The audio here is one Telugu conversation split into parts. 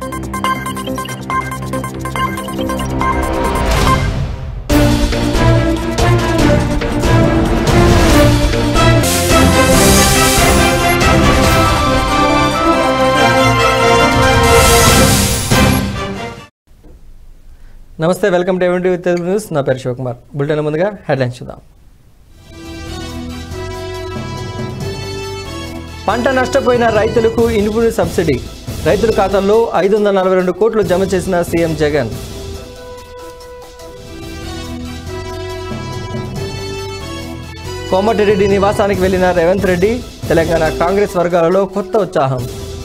నమస్తే, వెల్కమ్ టు ఎవెంటీ విత్ తెలుగు న్యూస్. నా పేరు శివకుమార్. బులెటిన్ ముందుగా హెడ్లైన్స్ చూద్దాం. పంట నష్టపోయిన రైతులకు ఇన్పుట్ సబ్సిడీ, రైతుల ఖాతాల్లో 542 కోట్లు జమ చేసిన సీఎం జగన్. కోమటిరెడ్డి నివాసానికి వెళ్లిన రేవంత్ రెడ్డి, తెలంగాణ కాంగ్రెస్ వర్గాలలో కొత్త ఉత్సాహం.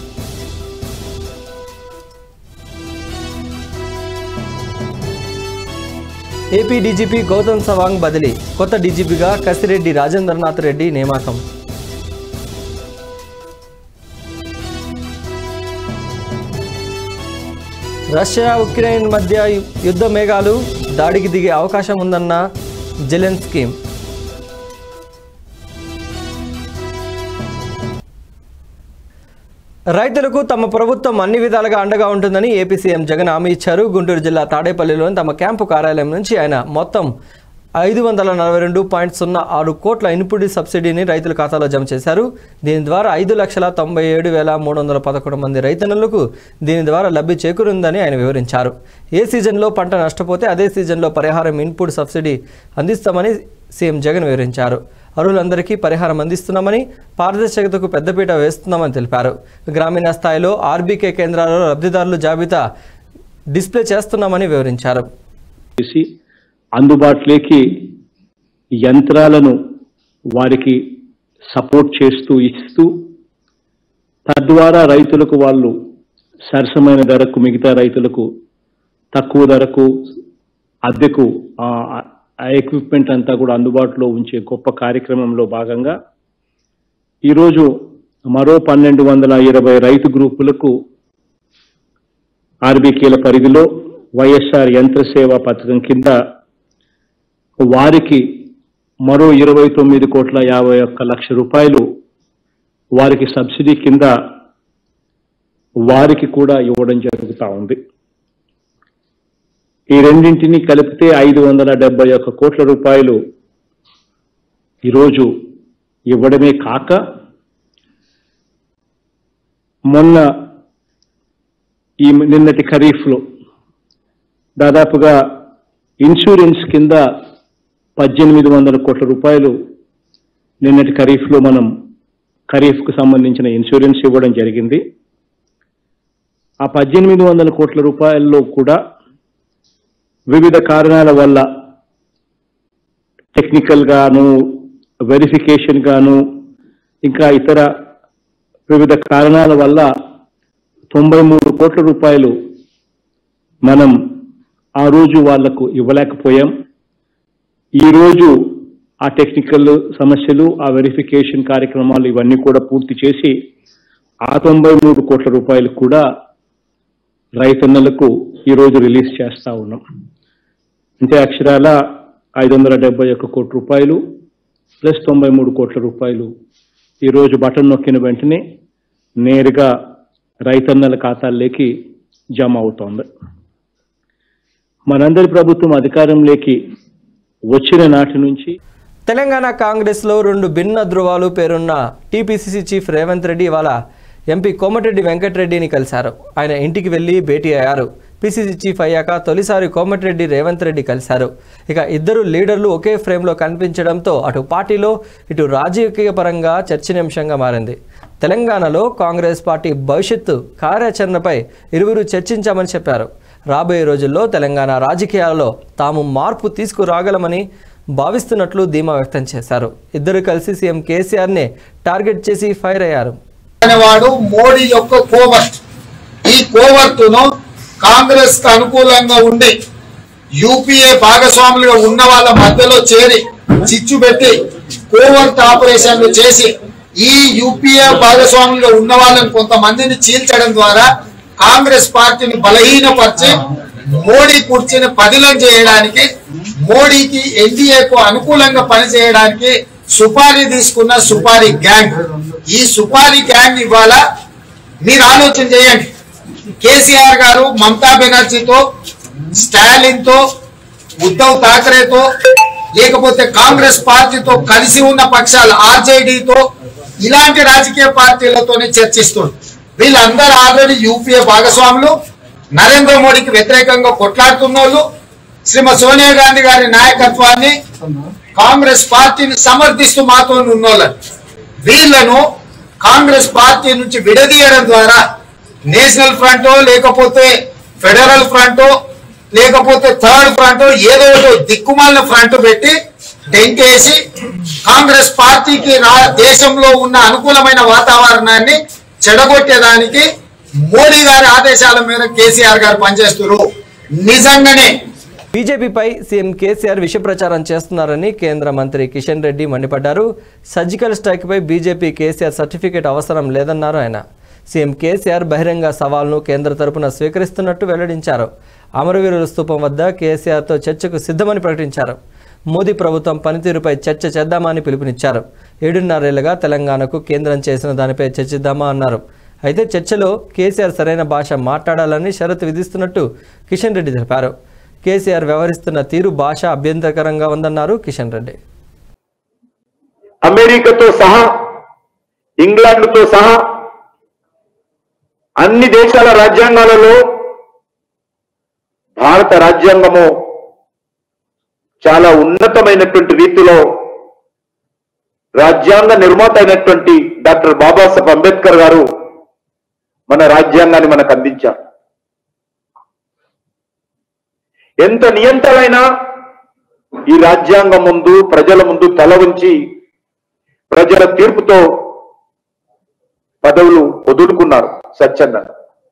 ఏపీ డీజీపీ గౌతమ్ సవాంగ్ బదిలీ, కొత్త డీజీపీగా కసిరెడ్డి రాజేంద్రనాథ్ రెడ్డి నియామకం. రష్యా ఉక్రెయిన్ మధ్య యుద్ధ మేఘాలు, దాడికి దిగే అవకాశం ఉందన్న జెలెన్స్కీ. రైతులకు తమ ప్రభుత్వం అన్ని విధాలుగా అండగా ఉంటుందని ఏపీ సీఎం జగన్ హామీ ఇచ్చారు. గుంటూరు జిల్లా తాడేపల్లిలోని తమ క్యాంపు కార్యాలయం నుంచి ఆయన మొత్తం 542.06 కోట్ల ఇన్పుట్ సబ్సిడీని రైతుల ఖాతాలో జమ చేశారు. దీని ద్వారా 5,97,311 మంది రైతన్నులకు దీని ద్వారా లబ్ధి చేకూరిందని ఆయన వివరించారు. ఏ సీజన్లో పంట నష్టపోతే అదే సీజన్లో పరిహారం ఇన్పుట్ సబ్సిడీ అందిస్తామని సీఎం జగన్ వివరించారు. అర్హులందరికీ పరిహారం అందిస్తున్నామని, పారదర్శకతకు పెద్దపీట వేస్తున్నామని తెలిపారు. గ్రామీణ స్థాయిలో ఆర్బీకే కేంద్రాలలో లబ్ధిదారుల జాబితా డిస్ప్లే చేస్తున్నామని వివరించారు. అందుబాటులోకి యంత్రాలను వారికి సపోర్ట్ చేస్తూ ఇస్తూ, తద్వారా రైతులకు వాళ్ళు సరసమైన ధరకు, మిగతా రైతులకు తక్కువ ధరకు అద్దెకు ఆ ఎక్విప్మెంట్ అంతా కూడా అందుబాటులో ఉంచే గొప్ప కార్యక్రమంలో భాగంగా ఈరోజు మరో 1220 రైతు గ్రూపులకు ఆర్బీకేల పరిధిలో వైఎస్ఆర్ యంత్ర సేవా పథకం కింద వారికి మరో 29,51 రూపాయలు వారికి సబ్సిడీ కింద వారికి కూడా ఇవ్వడం జరుగుతూ ఉంది. ఈ రెండింటిని కలిపితే 571 కోట్ల రూపాయలు ఈరోజు ఇవ్వడమే కాక, నిన్నటి ఖరీఫ్లో దాదాపుగా ఇన్సూరెన్స్ కింద 1800 కోట్ల రూపాయలు నిన్నటి ఖరీఫ్లో మనం ఖరీఫ్కు సంబంధించిన ఇన్సూరెన్స్ ఇవ్వడం జరిగింది. ఆ 1800 కోట్ల రూపాయల్లో కూడా వివిధ కారణాల వల్ల టెక్నికల్ గాను, వెరిఫికేషన్ గాను, ఇంకా ఇతర వివిధ కారణాల వల్ల 93 కోట్ల రూపాయలు మనం ఆ రోజు వాళ్లకు ఇవ్వలేకపోయాం. ఈరోజు ఆ టెక్నికల్ సమస్యలు, ఆ వెరిఫికేషన్ కార్యక్రమాలు ఇవన్నీ కూడా పూర్తి చేసి ఆ 93 కోట్ల రూపాయలు కూడా రైతన్నలకు ఈరోజు రిలీజ్ చేస్తూ ఉన్నాం. అంటే అక్షరాల 571 కోట్ల రూపాయలు ప్లస్ 93 కోట్ల రూపాయలు ఈరోజు బటన్ నొక్కిన వెంటనే నేరుగా రైతన్నల ఖాతాల్లోకి జమ అవుతోంది. మనందరి ప్రభుత్వం అధికారంలోకి వచ్చిన నాటి నుంచి తెలంగాణ కాంగ్రెస్లో 2 భిన్న ధృవాలు పేరున్న టీపీసీసీ చీఫ్ రేవంత్ రెడ్డి ఇవాళ ఎంపీ కోమటిరెడ్డి వెంకటరెడ్డిని కలిశారు. ఆయన ఇంటికి వెళ్లి భేటీ అయ్యారు. పీసీసీ చీఫ్ అయ్యాక తొలిసారి కోమటిరెడ్డి రేవంత్ రెడ్డి కలిశారు. ఇక ఇద్దరు లీడర్లు ఒకే ఫ్రేమ్లో కనిపించడంతో అటు పార్టీలో ఇటు రాజకీయ పరంగా చర్చనీయాంశంగా మారింది. తెలంగాణలో కాంగ్రెస్ పార్టీ భవిష్యత్తు కార్యాచరణపై ఇరువురు చర్చించామని చెప్పారు. రాబోయే రోజుల్లో తెలంగాణ రాజకీయాలలో తాము మార్పు తీసుకురాగలమని భావిస్తున్నట్లు ధీమా వ్యక్తం చేశారు. ఇద్దరు కలిసి సీఎం కేసీఆర్ని టార్గెట్ చేసి ఫైర్ అయ్యారు. మోడీ యొక్క కోవర్ట్, ఈ కోవర్టును కాంగ్రెస్ కు అనుకూలంగా ఉండి యూపీఏ భాగస్వాములుగా ఉన్న వాళ్ళ మధ్యలో చేరి చిచ్చు పెట్టి కోవర్ట్ ఆపరేషన్లు చేసి ఈ యూపీఏ భాగస్వాములుగా ఉన్న వాళ్ళని కొంతమందిని చీల్చడం ద్వారా కాంగ్రెస్ పార్టీని బలహీనపరిచి మోడీ కుర్చీని పదిలం చేయడానికి, మోడీకి ఎన్డీఏకు అనుకూలంగా పనిచేయడానికి సుపారీ తీసుకున్న సుపారీ గ్యాంగ్. ఈ సుపారీ గ్యాంగ్ ఇవాళ మీరు ఆలోచన చేయండి, కేసీఆర్ గారు మమతా బెనర్జీతో, స్టాలిన్తో, ఉద్ధవ్ ఠాక్రేతో, లేకపోతే కాంగ్రెస్ పార్టీతో కలిసి ఉన్న పక్షాలు ఆర్జేడీతో, ఇలాంటి రాజకీయ పార్టీలతోనే చర్చిస్తుంది. వీళ్ళందరూ ఆల్రెడీ యూపీఏ భాగస్వాములు, నరేంద్ర మోడీకి వ్యతిరేకంగా కొట్లాడుతున్న వాళ్ళు, శ్రీమతి సోనియా గాంధీ గారి నాయకత్వాన్ని, కాంగ్రెస్ పార్టీని సమర్థిస్తూ మాతో ఉన్నోళ్ళు. వీళ్లను కాంగ్రెస్ పార్టీ నుంచి విడదీయడం ద్వారా నేషనల్ ఫ్రంటో, లేకపోతే ఫెడరల్ ఫ్రంటో, లేకపోతే థర్డ్ ఫ్రంటో, ఏదో దిక్కుమాలిన ఫ్రంట్ పెట్టి డెంకేసి కాంగ్రెస్ పార్టీకి దేశంలో ఉన్న అనుకూలమైన వాతావరణాన్ని చెడగొట్టేదానికి మోడీ గారి ఆదేశాల మీద కేసీఆర్ గారు పనిచేస్తున్నారు. నిజంగానే బీజేపీపై సీఎం కేసీఆర్ విష ప్రచారం చేస్తున్నారని కేంద్ర మంత్రి కిషన్ రెడ్డి మండిపడ్డారు. సర్జికల్ స్ట్రైక్పై బీజేపీ కేసీఆర్ సర్టిఫికేట్ అవసరం లేదన్నారు ఆయన. సీఎం కేసీఆర్ బహిరంగ సవాల్ను కేంద్ర తరపున స్వీకరిస్తున్నట్టు వెల్లడించారు. అమరవీరుల స్తూపం వద్ద కేసీఆర్తో చర్చకు సిద్ధమని ప్రకటించారు. మోదీ ప్రభుత్వం పనితీరుపై చర్చ చేద్దామని పిలుపునిచ్చారు. 7.5 ఏళ్లుగా తెలంగాణకు కేంద్రం చేసిన దానిపై చర్చిద్దామా అన్నారు. అయితే చర్చలో కేసీఆర్ సరైన భాష మాట్లాడాలని షరతు విధిస్తున్నట్టు కిషన్ రెడ్డి తెలిపారు. కేసీఆర్ వ్యవహరిస్తున్న తీరు భాష అభ్యంతరకరంగా ఉందన్నారు కిషన్ రెడ్డి. అమెరికాతో సహా, ఇంగ్లాండ్తో సహా అన్ని దేశాల రాజ్యాంగాలలో భారత రాజ్యాంగము చాలా ఉన్నతమైనటువంటి రీతిలో రాజ్యాంగ నిర్మాత అయినటువంటి డాక్టర్ బాబాసాహెబ్ అంబేద్కర్ గారు మన రాజ్యాంగాన్ని మనకు అందించారు. ఎంత నియంత్రణైనా ఈ రాజ్యాంగం ముందు, ప్రజల ముందు తల ఉంచి ప్రజల తీర్పుతో పదవులు వదులుకున్నారు స్వచ్ఛంగా.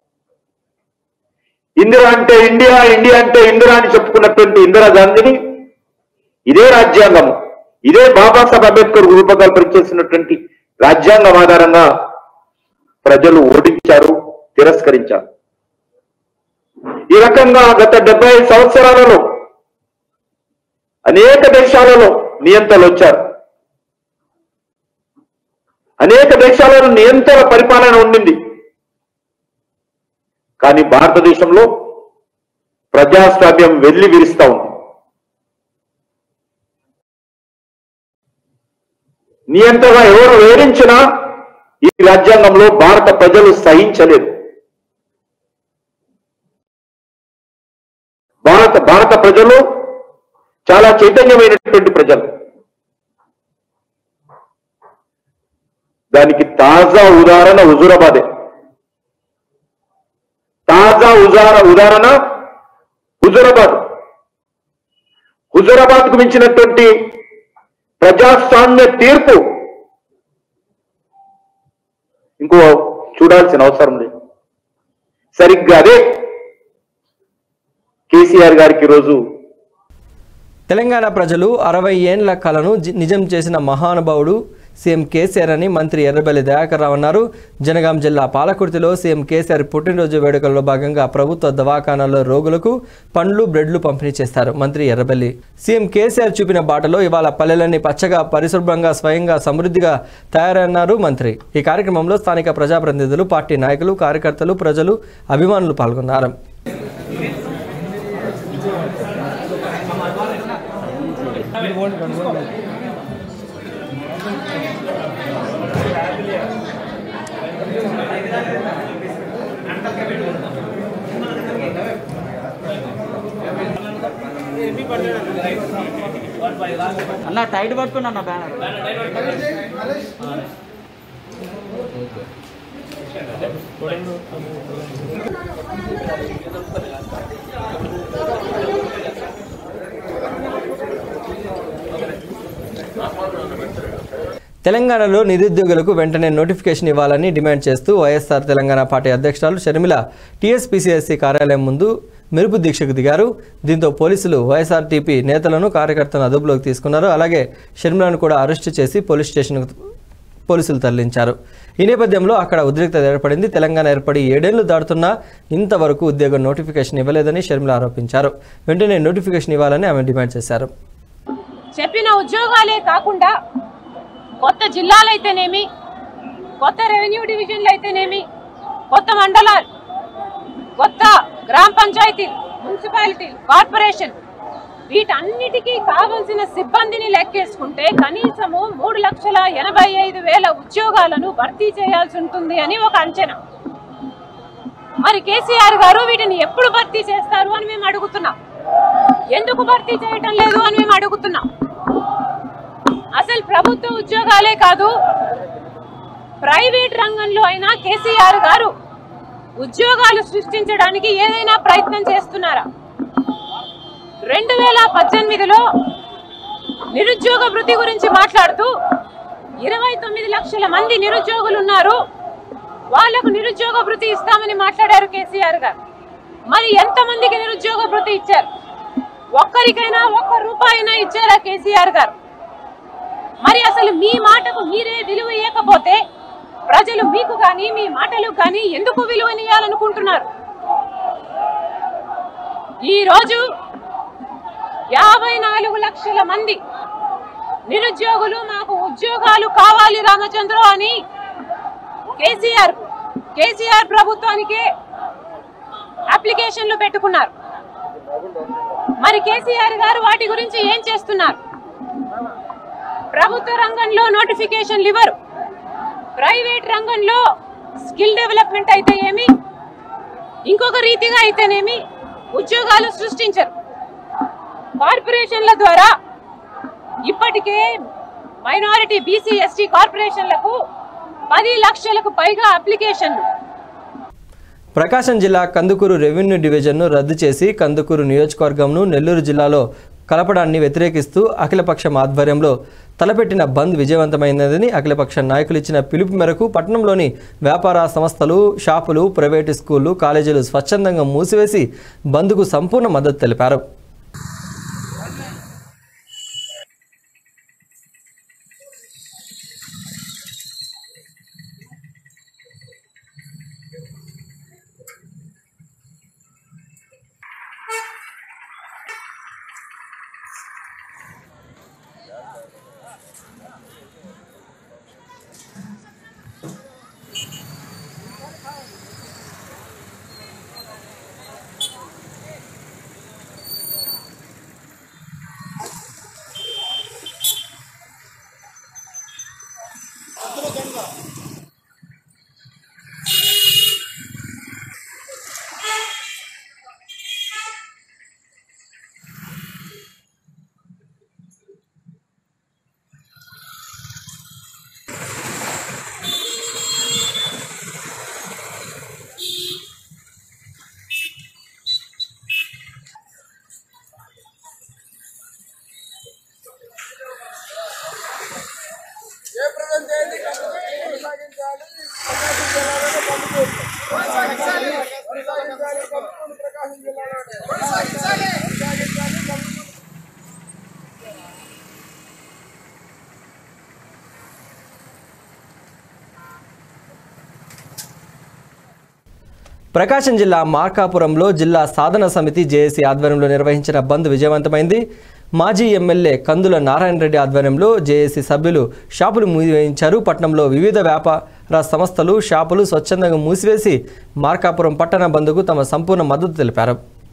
ఇందిరా అంటే ఇండియా, ఇండియా అంటే ఇందిరా అని చెప్పుకున్నటువంటి ఇందిరాగాంధీని ఇదే రాజ్యాంగము, ఇదే బాబాసాహెబ్ అంబేద్కర్ రూపకల్పన చేసినటువంటి రాజ్యాంగం ఆధారంగా ప్రజలు ఓడించారు, తిరస్కరించారు. ఈ రకంగా గత 75 సంవత్సరాలలో అనేక దేశాలలో నియంత్రణలు వచ్చారు. అనేక దేశాలలో నియంత్రణ పరిపాలన ఉండింది. కానీ భారతదేశంలో ప్రజాస్వామ్యం వెళ్లి విరుస్తా ఉంది. నియంత్రణ ఎవరు వేధించినా ఈ రాజ్యాంగంలో భారత ప్రజలు సహించలేదు. భారత ప్రజలు చాలా చైతన్యమైనటువంటి ప్రజలు. దానికి తాజా ఉదాహరణ హుజూరాబాదే. తాజా ఉదాహరణ హుజూరాబాద్. హుజూరాబాద్కు మించినటువంటి ప్రజాస్వామ్య తీర్పు ఇంకో చూడాల్సిన అవసరం లేదు. సరిగ్గా అదే కేసీఆర్ గారికి రోజు తెలంగాణ ప్రజలు 60 ఏండ్ల కలను నిజం చేసిన మహానుభావుడు సీఎం కేసీఆర్ అని మంత్రి ఎర్రబెల్లి దయాకర్ రావు అన్నారు. జనగాం జిల్లా పాలకుర్తిలో సీఎం కేసీఆర్ పుట్టినరోజు వేడుకల్లో భాగంగా ప్రభుత్వ దవాఖానాల్లో రోగులకు పండ్లు, బ్రెడ్లు పంపిణీ చేస్తారు మంత్రి ఎర్రబెల్లి. సీఎం కేసీఆర్ చూపిన బాటలో ఇవాళ పల్లెలన్నీ పచ్చగా, పరిశుభ్రంగా, స్వయంగా, సమృద్ధిగా తయారన్నారు మంత్రి. ఈ కార్యక్రమంలో స్థానిక ప్రజాప్రతినిధులు, పార్టీ నాయకులు, కార్యకర్తలు, ప్రజలు, అభిమానులు పాల్గొన్నారు. అన్న టైట్ పట్టుకున్నా అన్న బ్యానర్. తెలంగాణలో నిరుద్యోగులకు వెంటనే నోటిఫికేషన్ ఇవ్వాలని డిమాండ్ చేస్తూ వైఎస్ఆర్ తెలంగాణ పార్టీ అధ్యక్షురాలు షర్మిల టీఎస్పీసీఎస్సీ కార్యాలయం ముందు మెరుపు దీక్షకు దిగారు. దీంతో పోలీసులు వైఎస్ఆర్టీపీ నేతలను, కార్యకర్తలను అదుపులోకి తీసుకున్నారు. అలాగే షర్మిలను కూడా అరెస్టు చేసి పోలీస్ స్టేషన్కు పోలీసులు తరలించారు. ఈ నేపథ్యంలో అక్కడ ఉద్రిక్తత ఏర్పడింది. తెలంగాణ ఏర్పడి 7 ఏళ్లు దాటుతున్నా ఇంతవరకు ఉద్యోగ నోటిఫికేషన్ ఇవ్వలేదని షర్మిల ఆరోపించారు. వెంటనే నోటిఫికేషన్ ఇవ్వాలని ఆమె డిమాండ్ చేశారు. చెప్పిన ఉద్యోగాలే కాకుండా కొత్త జిల్లాలు అయితేనేమి, కొత్త రెవెన్యూ డివిజన్లు అయితేనేమి, కొత్త మండలాలు గ్రామ పంచాయతీలు, మున్సిపాలిటీలు, కార్పొరేషన్ వీటన్నిటికీ కావలసిన సిబ్బందిని లెక్కేసుకుంటే కనీసము 3,85,000 ఉద్యోగాలను భర్తీ చేయాల్సి ఉంటుంది అని ఒక అంచనా. మరి కేసీఆర్ గారు వీటిని ఎప్పుడు భర్తీ చేస్తారు అని మేము అడుగుతున్నాం. ఎందుకు భర్తీ చేయటం లేదు అని మేము అడుగుతున్నాం. అసలు ప్రభుత్వ ఉద్యోగాలే కాదు, ప్రైవేట్ రంగంలో అయినా కేసీఆర్ గారు ఉద్యోగాలు సృష్టించడానికి ఏదైనా ప్రయత్నం చేస్తున్నారా? 2018లో నిరుద్యోగ వృత్తి గురించి మాట్లాడుతూ 29 లక్షల మంది నిరుద్యోగులు ఉన్నారు, వాళ్లకు నిరుద్యోగ వృత్తి ఇస్తామని మాట్లాడారు కేసీఆర్ గారు. మరి ఎంతమందికి నిరుద్యోగ వృత్తి ఇచ్చారు? ఒక్కరికైనా ₹1 ఇచ్చారా కేసీఆర్ గారు? మరి అసలు మీ మాటకు మీరే విలువ ఇవ్వకపోతే ప్రజలు మీకు కానీ మీ మాటలకు కానీ ఎందుకు విలువనియాలనుకుంటున్నారు? ఈరోజు 54 లక్షల మంది నిరుద్యోగులు మాకు ఉద్యోగాలు కావాలి రామచంద్ర అని కేసీఆర్ ప్రభుత్వానికే అప్లికేషన్లు పెట్టుకున్నారు. మరి కేసీఆర్ గారు వాటి గురించి ఏం చేస్తున్నారు? ప్రభుత్వ రంగంలో నోటిఫికేషన్లు ఇవ్వరు, ప్రైవేట్ రంగంలో స్కిల్ డెవలప్మెంట్ అయితే ఏమి, ఇంకొక రీతిగా అయితేనేమి ఉద్యోగాలు సృష్టించరు. కార్పొరేషన్ల ద్వారా ఇప్పటికే మైనారిటీ బీసీ ఎస్టీ కార్పొరేషన్లకు 10 లక్షలకు పైగా అప్లికేషన్లు. ప్రకాశం జిల్లా కందుకూరు రెవెన్యూ డివిజన్ను రద్దు చేసి కందుకూరు నియోజకవర్గంను నెల్లూరు జిల్లాలో కలపడాన్ని వ్యతిరేకిస్తూ అఖిలపక్షం ఆధ్వర్యంలో తలపెట్టిన బంద్ విజయవంతమైనదని అఖిలపక్ష నాయకులు ఇచ్చిన పిలుపు మేరకు పట్టణంలోని వ్యాపార సంస్థలు, షాపులు, ప్రైవేటు స్కూళ్లు, కాలేజీలు స్వచ్ఛందంగా మూసివేసి బంద్కు సంపూర్ణ మద్దతు తెలిపారు. ప్రకాశం జిల్లా మార్కాపురంలో జిల్లా సాధన సమితి జేఏసీ ఆధ్వర్యంలో నిర్వహించిన బంద్ విజయవంతమైంది. మాజీ ఎమ్మెల్యే కందుల నారాయణ రెడ్డి ఆధ్వర్యంలో జేఏసీ సభ్యులు షాపులు మూసివేయించారు. పట్టణంలో వివిధ వ్యాపార సంస్థలు, షాపులు స్వచ్ఛందంగా మూసివేసి మార్కాపురం పట్టణ బంద్కు తమ సంపూర్ణ మద్దతు తెలిపారు.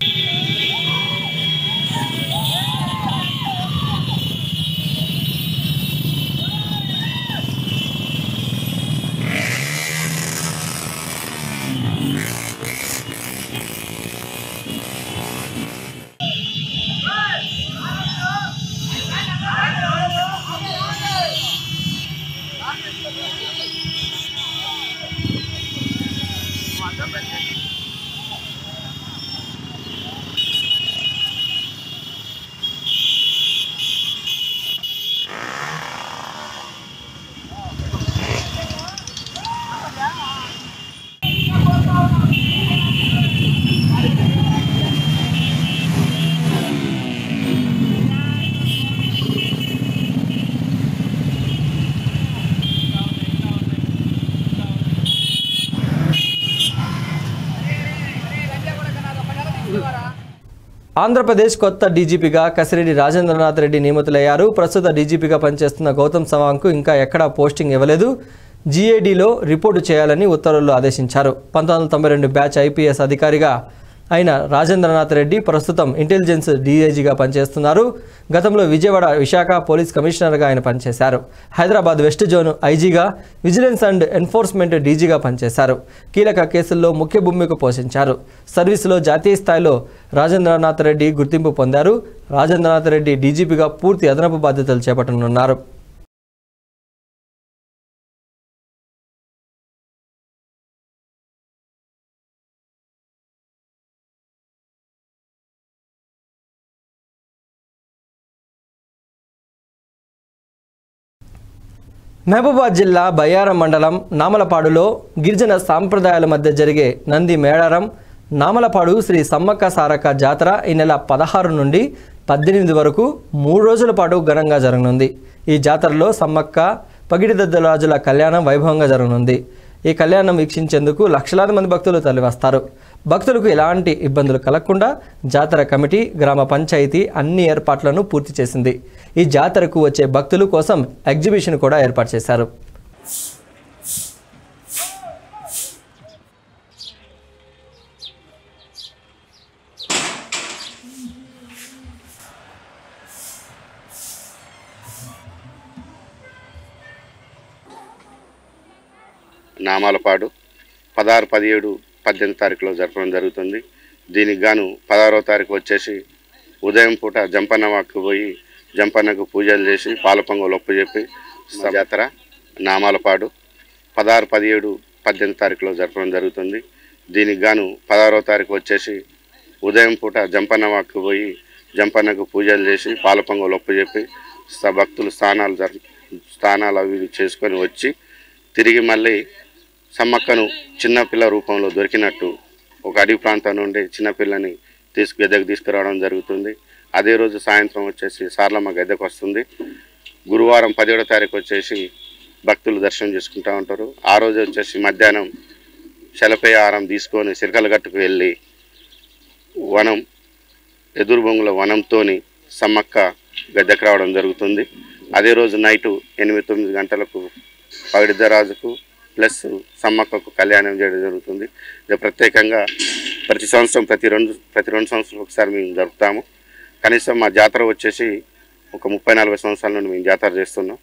ఆంధ్రప్రదేశ్ కొత్త డీజీపీగా కసిరెడ్డి రాజేంద్రనాథ్ రెడ్డి నియమితులయ్యారు. ప్రస్తుత డీజీపీగా పనిచేస్తున్న గౌతమ్ సవాంగ్కు ఇంకా ఎక్కడా పోస్టింగ్ ఇవ్వలేదు. జీఏడీలో రిపోర్టు చేయాలని ఉత్తర్వుల్లో ఆదేశించారు. 1992 బ్యాచ్ ఐపీఎస్ అధికారిగా ఆయన రాజేంద్రనాథ్ రెడ్డి ప్రస్తుతం ఇంటెలిజెన్స్ డీఐజీగా పనిచేస్తున్నారు. గతంలో విజయవాడ విశాఖ పోలీస్ కమిషనర్గా ఆయన పనిచేశారు. హైదరాబాద్ వెస్ట్ జోన్ ఐజీగా, విజిలెన్స్ అండ్ ఎన్ఫోర్స్మెంట్ డీజీగా పనిచేశారు. కీలక కేసుల్లో ముఖ్య భూమిక పోషించారు. సర్వీసులో జాతీయ స్థాయిలో రాజేంద్రనాథ్ రెడ్డి గుర్తింపు పొందారు. రాజేంద్రనాథ్ రెడ్డి డీజీపీగా పూర్తి అదనపు బాధ్యతలు చేపట్టనున్నారు. మహబూబాబాద్ జిల్లా బయ్యారం మండలం నామలపాడులో గిరిజన సాంప్రదాయాల మధ్య జరిగే నంది మేడారం నామలపాడు శ్రీ సమ్మక్క సారక్క జాతర ఈ నెల 16 నుండి 18 వరకు 3 రోజుల పాటు ఘనంగా జరగనుంది. ఈ జాతరలో సమ్మక్క పగిడిదద్దరాజుల కళ్యాణం వైభవంగా జరగనుంది. ఈ కళ్యాణం వీక్షించేందుకు లక్షలాది మంది భక్తులు తరలివస్తారు. భక్తులకు ఎలాంటి ఇబ్బందులు కలగకుండా జాతర కమిటీ, గ్రామ పంచాయతీ అన్ని ఏర్పాట్లను పూర్తి చేసింది. ఈ జాతరకు వచ్చే భక్తుల కోసం ఎగ్జిబిషన్ కూడా ఏర్పాటు చేశారు. నామాలపాడు 16, 17, 18 తారీఖులో జరపడం జరుగుతుంది. దీనికి గాను 16వ తారీఖు వచ్చేసి ఉదయం పూట జంపన్న వాక్కు పోయి జంపన్నకు పూజలు చేసి పాల పొంగలు ఒప్పజెప్పి జాతర నామాలపాడు 16, 17, 18 తారీఖులో జరపడం జరుగుతుంది. దీనికి గాను 16వ తారీఖు వచ్చేసి ఉదయం పూట జంపన్న వాక్కు పోయి జంపన్నకు పూజలు చేసి పాల పొంగలు ఒప్పజెప్పి భక్తులు స్నానాలు అవి చేసుకొని వచ్చి తిరిగి మళ్ళీ సమ్మక్కను చిన్నపిల్ల రూపంలో దొరికినట్టు ఒక అడవి ప్రాంతం నుండి చిన్నపిల్లని గద్దెకు తీసుకురావడం జరుగుతుంది. అదే రోజు సాయంత్రం వచ్చేసి సార్లమ్మ గద్దెకు వస్తుంది. గురువారం 17వ తారీఖు వచ్చేసి భక్తులు దర్శనం చేసుకుంటూ ఉంటారు. ఆ రోజు వచ్చేసి మధ్యాహ్నం శలపయ్య ఆహారం తీసుకొని సిరకలగట్టుకు వెళ్ళి వనం ఎదురు బొంగుల వనంతో సమ్మక్క గద్దెకు రావడం జరుగుతుంది. అదే రోజు నైటు 8-9 గంటలకు పగిడిద్దరాజుకు ప్లస్ సమ్మక్కకు కళ్యాణం చేయడం జరుగుతుంది. ఇది ప్రత్యేకంగా ప్రతి సంవత్సరం ప్రతి రెండు సంవత్సరాలు ఒకసారి మేము జరుపుతాము. కనీసం మా జాతర వచ్చేసి ఒక 30-40 సంవత్సరాల నుండి మేము జాతర చేస్తున్నాం.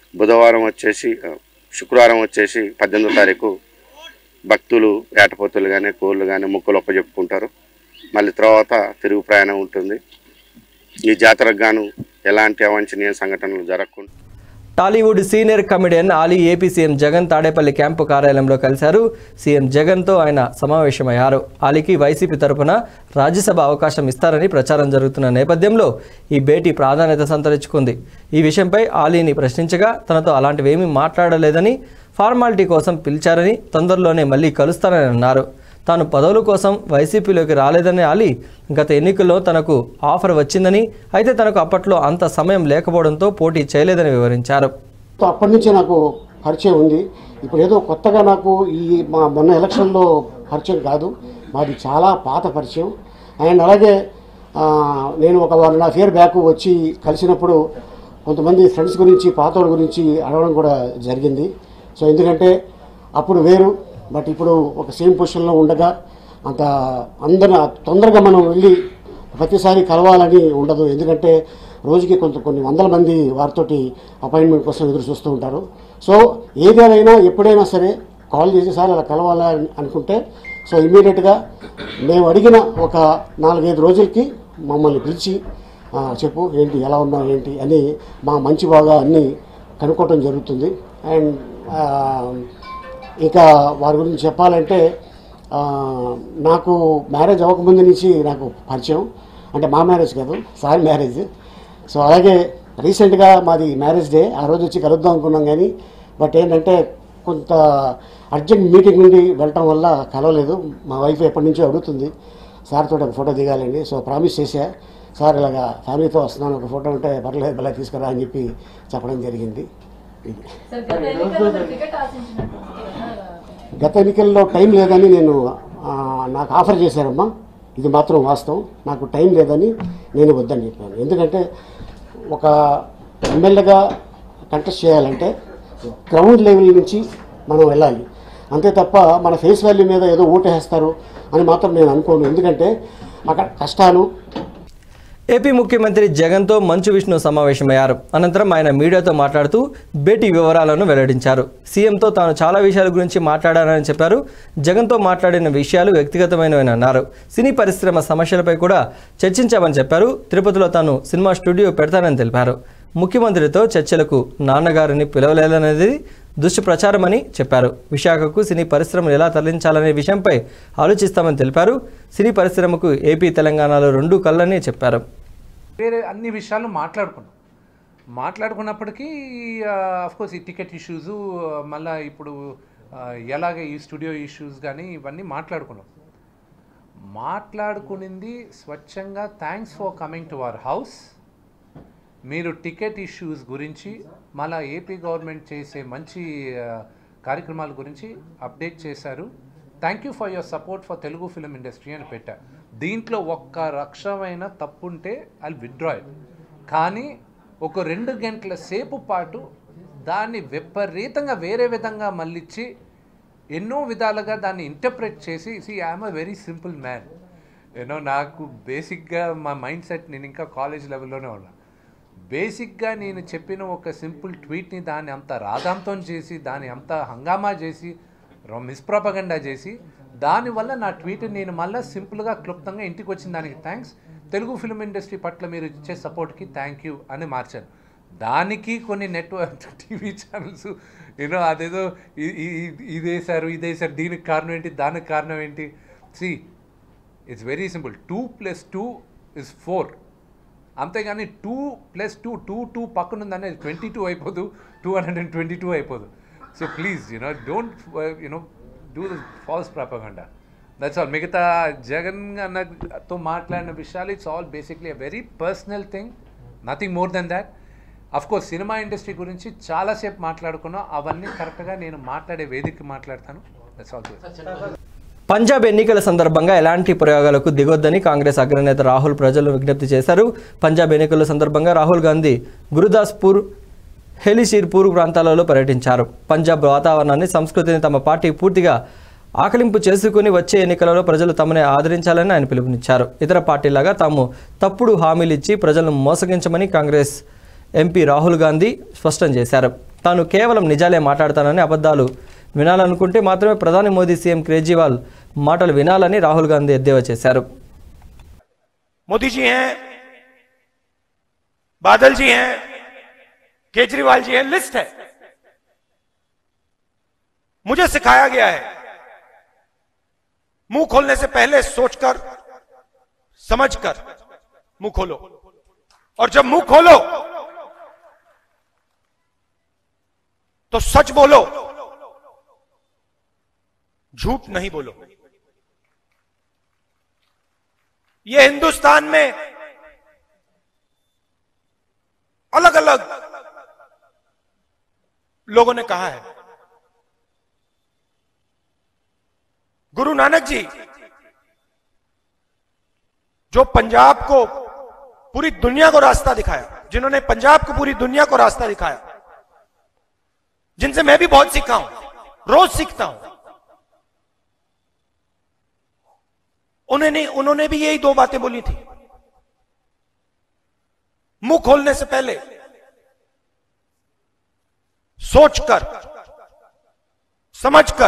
శుక్రవారం వచ్చేసి 18వ తారీఖు భక్తులు ఏటపోతులు కానీ కోళ్ళు కానీ మొక్కులు ఒప్పజెప్పుకుంటారు. మళ్ళీ తర్వాత తిరుగు ప్రయాణం ఉంటుంది. ఈ జాతరకు గాను ఎలాంటి అవాంఛనీయ సంఘటనలు జరగకుండా Tollywood senior comedian Ali AP CM Jagan Tadepalli camp కార్యాలయంలో కలిశారు. సీఎం జగన్తో ఆయన సమావేశమయ్యారు. ఆలీకి వైసీపీ తరపున రాజ్యసభ అవకాశం ఇస్తారని ప్రచారం జరుగుతున్న నేపథ్యంలో ఈ భేటీ ప్రాధాన్యత సంతరించుకుంది. ఈ విషయంపై ఆలీని ప్రశ్నించగా తనతో అలాంటివేమీ మాట్లాడలేదని, ఫార్మాలిటీ కోసం పిలిచారని, తొందరలోనే మళ్ళీ కలుస్తానని అన్నారు. తాను పదవుల కోసం వైసీపీలోకి రాలేదని ఆలీ, గత ఎన్నికల్లో తనకు ఆఫర్ వచ్చిందని, అయితే తనకు అప్పట్లో అంత సమయం లేకపోవడంతో పోటీ చేయలేదని వివరించారు. అప్పటి నుంచి నాకు పరిచయం ఉంది. ఇప్పుడు ఏదో కొత్తగా నాకు మొన్న ఎలక్షన్లో పరిచయం కాదు, మాది చాలా పాత పరిచయం. అండ్ అలాగే నేను ఒక 1.5 year బ్యాక్ వచ్చి కలిసినప్పుడు కొంతమంది ఫ్రెండ్స్ గురించి, పాతోళ్ళ గురించి అడగడం కూడా జరిగింది. సో ఎందుకంటే అప్పుడు వేరు, బట్ ఇప్పుడు ఒక సేమ్ పొజిషన్లో ఉండగా అంత అందరూ తొందరగా మనం వెళ్ళి ప్రతిసారి కలవాలని ఉండదు. ఎందుకంటే రోజుకి కొన్ని వందల మంది వారితోటి అపాయింట్మెంట్ కోసం ఎదురు చూస్తూ ఉంటారు. సో ఏదైనా ఎప్పుడైనా సరే కాల్ చేసి సార్ అలా కలవాలని అనుకుంటే సో ఇమ్మీడియట్గా మేము అడిగిన ఒక 4-5 రోజులకి మమ్మల్ని పిలిచి చెప్పు ఏంటి, ఎలా ఉన్నావు ఏంటి అని మా మంచి బాగా అన్నీ కనుక్కోవటం జరుగుతుంది. అండ్ ఇక వారి గురించి చెప్పాలంటే నాకు మ్యారేజ్ అవ్వకముందు నుంచి నాకు పరిచయం, అంటే మా మ్యారేజ్ కాదు, సారీ మ్యారేజ్. సో అలాగే రీసెంట్గా మాది మ్యారేజ్ డే, ఆ రోజు వచ్చి కలుద్దాం అనుకున్నాం కానీ బట్ ఏంటంటే కొంత అర్జెంట్ మీటింగ్ నుండి వెళ్ళటం వల్ల కలవలేదు. మా వైఫ్ ఎప్పటి నుంచో అడుగుతుంది సార్ తోటి ఒక ఫోటో దిగాలండి. సో ప్రామిస్ చేశా, సార్ ఇలాగా ఫ్యామిలీతో వస్తున్నాను, ఒక ఫోటో ఉంటే పర్లేదు ఇలా తీసుకురా అని చెప్పి చెప్పడం జరిగింది. గత ఎన్నికల్లో టైం లేదని నాకు ఆఫర్ చేశారమ్మా, ఇది మాత్రం వాస్తవం. నాకు టైం లేదని నేను వద్దని చెప్పాను. ఎందుకంటే ఒక ఎమ్మెల్యేగా కంటెస్ట్ చేయాలంటే గ్రౌండ్ లెవెల్ నుంచి మనం వెళ్ళాలి. అంతే తప్ప మన ఫేస్ వాల్యూ మీద ఏదో ఓటేస్తారు అని మాత్రం నేను అనుకోను. ఎందుకంటే అక్కడ కష్టాలు. ఏపీ ముఖ్యమంత్రి జగన్తో మంచు విష్ణు సమావేశమయ్యారు. అనంతరం ఆయన మీడియాతో మాట్లాడుతూ భేటీ వివరాలను వెల్లడించారు. సీఎంతో తాను చాలా విషయాల గురించి మాట్లాడానని చెప్పారు. జగన్తో మాట్లాడిన విషయాలు వ్యక్తిగతమైనవని అన్నారు. సినీ పరిశ్రమ సమస్యలపై కూడా చర్చించామని చెప్పారు. తిరుపతిలో తాను సినిమా స్టూడియో పెడతానని తెలిపారు. ముఖ్యమంత్రితో చర్చలకు నాన్నగారిని పిలవలేదనేది దుష్ప్రచారమని చెప్పారు. విశాఖకు సినీ పరిశ్రమను ఎలా తరలించాలనే విషయంపై ఆలోచిస్తామని తెలిపారు. సినీ పరిశ్రమకు ఏపీ తెలంగాణలో రెండు కళ్ళని చెప్పారు. వేరే అన్ని విషయాలు మాట్లాడుకున్నప్పటికీ అఫ్కోర్స్ ఈ టికెట్ ఇష్యూస్ మళ్ళీ ఇప్పుడు ఎలాగే ఈ స్టూడియో ఇష్యూస్ కానీ ఇవన్నీ మాట్లాడుకునింది స్వచ్ఛంగా. Thanks for coming to our house. మీరు టికెట్ ఇష్యూస్ గురించి మళ్ళీ ఏపీ గవర్నమెంట్ చేసే మంచి కార్యక్రమాల గురించి అప్డేట్ చేశారు. Thank you for your support for Telugu film industry అని పెట్టా. దీంట్లో ఒక్క రక్షమైన తప్పుంటే ఐ విత్డ్రా ఇట్. కానీ ఒక 2 గంటల సేపు పాటు దాన్ని విపరీతంగా వేరే విధంగా మళ్ళించి ఎన్నో విధాలుగా దాన్ని ఇంటర్ప్రెట్ చేసి I'm a very simple man. నాకు బేసిక్గా మా మైండ్ సెట్, నేను ఇంకా కాలేజ్ లెవెల్లోనే ఉన్నా. బేసిక్గా నేను చెప్పిన ఒక సింపుల్ ట్వీట్ని దాన్ని అంత రాధాంతం చేసి, దాన్ని అంత హంగామా చేసి, మిస్ప్రొపగండా చేసి, దానివల్ల నా ట్వీట్ నేను మళ్ళీ సింపుల్గా క్లుప్తంగా ఇంటికి వచ్చిన దానికి థ్యాంక్స్, తెలుగు ఫిల్మ్ ఇండస్ట్రీ పట్ల మీరు ఇచ్చే సపోర్ట్కి థ్యాంక్ యూ అని మార్చాను. దానికి కొన్ని నెట్వర్క్ టీవీ ఛానల్స్ అదేదో ఇదేసారు, దీనికి కారణం ఏంటి, దానికి కారణం ఏంటి. It's very simple. 2+2 is 4. అంతేగాని 2+2 పక్కన ఉందనే 22 అయిపోదు, 222 అయిపోదు. So please don't do the false propaganda. That's all. మిగతా జగన్ అన్నతో మాట్లాడిన విషయాలు it's all basically a very personal thing, nothing more than that. Of course cinema industry గురించి చాలాసేపు మాట్లాడుకున్నాం. అవన్నీ కరెక్ట్గా నేను మాట్లాడే వేదిక మాట్లాడతాను. That's all. పంజాబ్ ఎన్నికల సందర్భంగా ఎలాంటి ప్రయోగాలకు దిగొద్దని కాంగ్రెస్ అగ్రనేత రాహుల్ ప్రజలను విజ్ఞప్తి చేశారు. పంజాబ్ ఎన్నికల సందర్భంగా రాహుల్ గాంధీ గురుదాస్పూర్, హెలిషీర్పూర్ ప్రాంతాలలో పర్యటించారు. పంజాబ్ వాతావరణాన్ని, సంస్కృతిని తమ పార్టీ పూర్తిగా ఆకలింపు చేసుకుని వచ్చే ఎన్నికలలో ప్రజలు తమనే ఆదరించాలని ఆయన పిలుపునిచ్చారు. ఇతర పార్టీలాగా తాము తప్పుడు హామీలు ఇచ్చి ప్రజలను మోసగించమని కాంగ్రెస్ ఎంపీ రాహుల్ గాంధీ స్పష్టం చేశారు. తాను కేవలం నిజాలే మాట్లాడతానని, అబద్ధాలు వినాలనుకుంటే మాత్రమే ప్రధాని మోదీ, సీఎం కేజ్రీవాల్ మాటలు వినాలని రాహుల్ గాంధీ ఎద్దేవా చేశారు. मोदी जी हैं, बादल जी हैं, केजरीवाल जी हैं, लिस्ट है. मुझे सिखाया गया है मुंह खोलने से पहले सोचकर समझकर मुंह खोलो, और जब मुंह खोलो तो सच बोलो, झूठ नहीं बोलो. ये हिंदुस्तान में अलग अलग लोगों ने कहा है. गुरु नानक जी जो पंजाब को पूरी दुनिया को रास्ता दिखाया, जिन्होंने पंजाब को पूरी दुनिया को रास्ता दिखाया, जिनसे मैं भी बहुत सीखा हूं, रोज सीखता हूं, उन्होंने भी यही 2 बातें बोली थी. मुंह खोलने से पहले सोचकर समझकर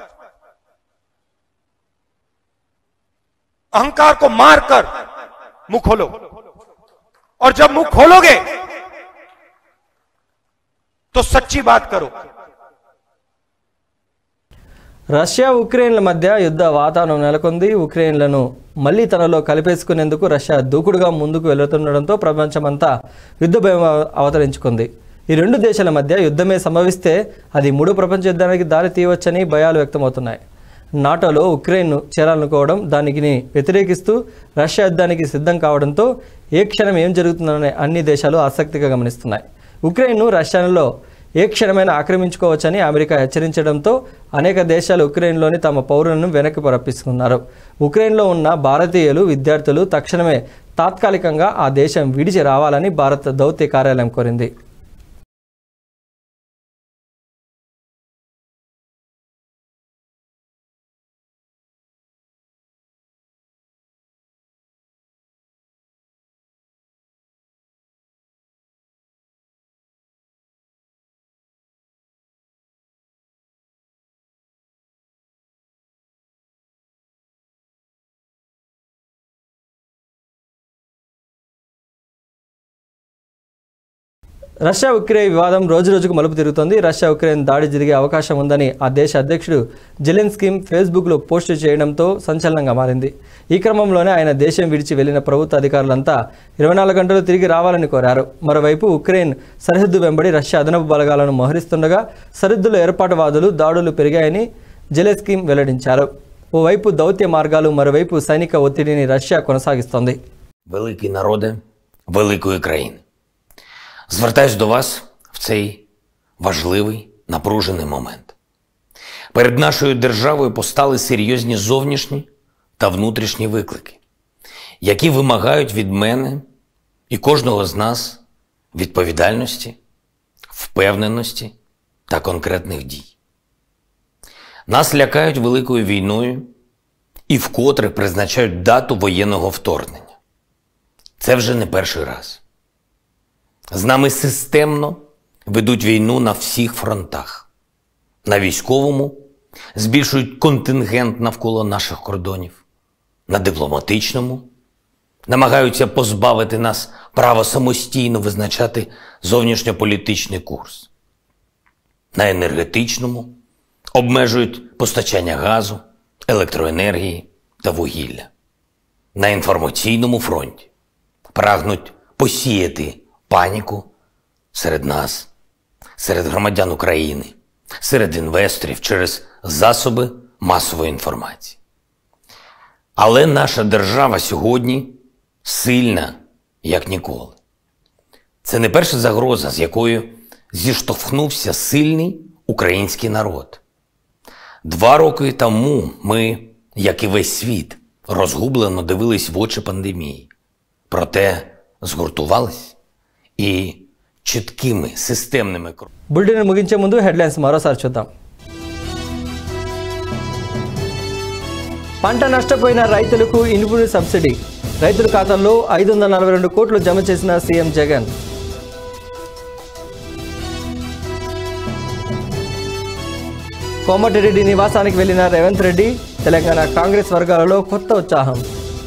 अहंकार को मारकर मुंह खोलो, और जब मुंह खोलोगे तो सच्ची बात करो. రష్యా ఉక్రెయిన్ల మధ్య యుద్ధ వాతావరణం నెలకొంది. ఉక్రెయిన్లను మళ్లీ తనలో కలిపేసుకునేందుకు రష్యా దూకుడుగా ముందుకు వెళుతుండడంతో ప్రపంచమంతా యుద్ధ భయం అవతరించుకుంది. ఈ 2 దేశాల మధ్య యుద్ధమే సంభవిస్తే అది 3వ ప్రపంచ యుద్ధానికి దారి తీయవచ్చని భయాలు వ్యక్తమవుతున్నాయి. నాటోలో ఉక్రెయిన్ను చేరాలనుకోవడం, దానికి వ్యతిరేకిస్తూ రష్యా యుద్ధానికి సిద్ధం కావడంతో ఏ క్షణం ఏం జరుగుతుందనే అన్ని దేశాలు ఆసక్తిగా గమనిస్తున్నాయి. ఉక్రెయిన్ను రష్యాలో ఏ క్షణమైనా ఆక్రమించుకోవచ్చని అమెరికా హెచ్చరించడంతో అనేక దేశాలు ఉక్రెయిన్లోని తమ పౌరులను వెనక్కి రప్పిస్తున్నారు. ఉక్రెయిన్లో ఉన్న భారతీయులు, విద్యార్థులు తక్షణమే తాత్కాలికంగా ఆ దేశం విడిచి రావాలని భారత దౌత్య కార్యాలయం కోరింది. రష్యా ఉక్రెయిన్ వివాదం రోజురోజుకు మలుపు తిరుగుతోంది. రష్యా ఉక్రెయిన్ దాడి జరిగే అవకాశం ఉందని ఆ దేశ అధ్యక్షుడు జెలెన్స్కీ ఫేస్బుక్లో పోస్టు చేయడంతో సంచలనంగా మారింది. ఈ క్రమంలోనే ఆయన దేశం విడిచి వెళ్లిన ప్రభుత్వ అధికారులంతా 24 గంటలు తిరిగి రావాలని కోరారు. మరోవైపు ఉక్రెయిన్ సరిహద్దు వెంబడి రష్యా అదనపు బలగాలను మోహరిస్తుండగా సరిహద్దులో ఏర్పాటువాదులు దాడులు పెరిగాయని జెలెన్స్కీ వెల్లడించారు. ఓవైపు దౌత్య మార్గాలు, మరోవైపు సైనిక ఒత్తిడిని రష్యా కొనసాగిస్తోంది. Великий народе великої країни. Звертаюсь до вас в цей важливий, напружений момент. Перед нашою державою постали серйозні зовнішні та внутрішні виклики, які вимагають від мене і кожного з нас відповідальності, впевненості та конкретних дій. Нас лякають великою війною і вкотре призначають дату воєнного вторгнення. Це вже не перший раз. З нами системно ведуть війну на всіх фронтах. На військовому збільшують контингент навколо наших кордонів. На дипломатичному намагаються позбавити нас права самостійно визначати зовнішньополітичний курс. На енергетичному обмежують постачання газу, електроенергії та вугілля. На інформаційному фронті прагнуть посіяти паніку серед нас, серед громадян України, серед інвесторів через засоби масової інформації. Але наша держава сьогодні сильна, як ніколи. Це не перша загроза, з якою зіштовхнувся сильний український народ. 2 роки тому ми, як і весь світ, розгублено дивились в очі пандемії. Проте згуртувались і чіткими системними кроками. బులెటిన్ ముగించే ముందు హెడ్లైన్స్ మరోసారి చూద్దాం. పంట నష్టపోయిన రైతులకు ఇన్పుట్ సబ్సిడీ, రైతుల ఖాతాల్లో 542 కోట్లు జమ చేసిన సీఎం జగన్. కోమటిరెడ్డి నివాసానికి వెళ్లిన రేవంత్ రెడ్డి, తెలంగాణ కాంగ్రెస్ వర్గాలలో కొత్త ఉత్సాహం.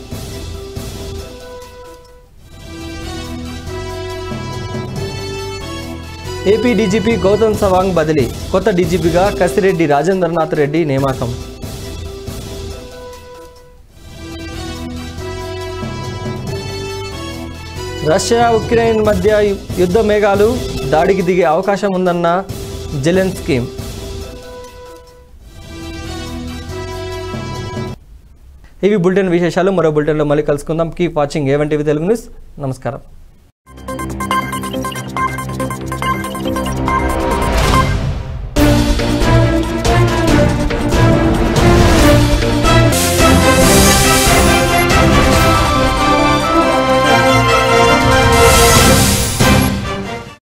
ఏపీ డీజీపీ గౌతమ్ సవాంగ్ బదిలీ, కొత్త డీజీపీగా కసిరెడ్డి రాజేంద్రనాథ్ రెడ్డి నియామకం. రష్యా ఉక్రెయిన్ మధ్య యుద్ధ మేఘాలు, దాడికి దిగే అవకాశం ఉందన్న జెలెన్స్కీ. ఇవి బులెటిన్ విశేషాలు. మరో బులెటిన్లో మళ్ళీ కలుసుకుందాం. Keep watching A1 TV Telugu news. నమస్కారం.